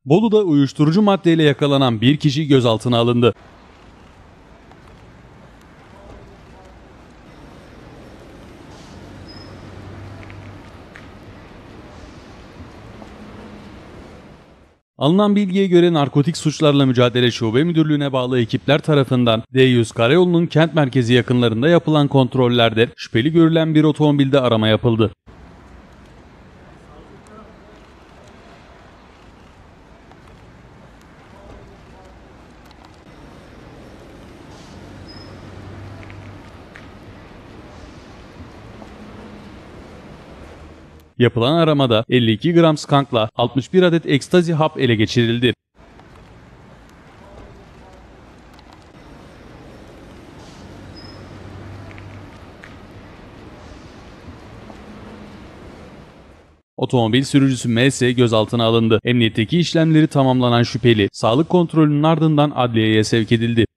Bolu'da uyuşturucu maddeyle yakalanan bir kişi gözaltına alındı. Alınan bilgiye göre Narkotik Suçlarla Mücadele Şube Müdürlüğü'ne bağlı ekipler tarafından D100 Karayolu'nun kent merkezi yakınlarında yapılan kontrollerde şüpheli görülen bir otomobilde arama yapıldı. Yapılan aramada 52 gram skankla 61 adet ekstazi hap ele geçirildi. Otomobil sürücüsü MS gözaltına alındı. Emniyetteki işlemleri tamamlanan şüpheli, sağlık kontrolünün ardından adliyeye sevk edildi.